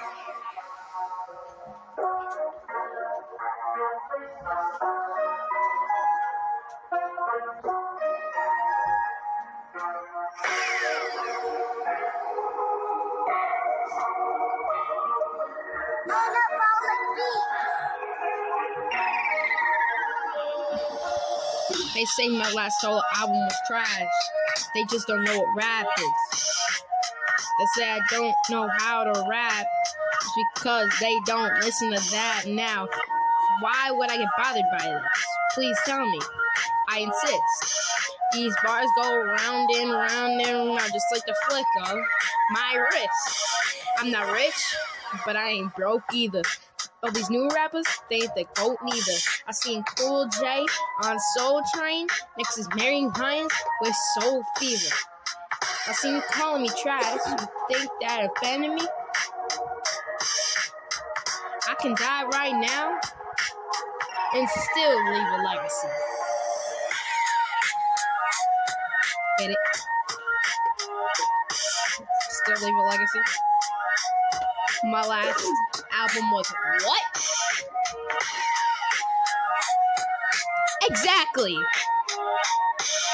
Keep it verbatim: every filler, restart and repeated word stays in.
They say my last solo album was trash. They just don't know what rap is. They say I don't know how to rap because they don't listen to that now. Why would I get bothered by this? Please tell me. I insist. These bars go round and round and round just like the flick of my wrist. I'm not rich, but I ain't broke either. All these new rappers, they ain't the GOAT neither. I seen Cool J on Soul Train next to Mary Hines with Soul Fever. I seen you calling me trash. You think that offended me? I can die right now and still leave a legacy. Get it? Still leave a legacy? My last album was what? Exactly.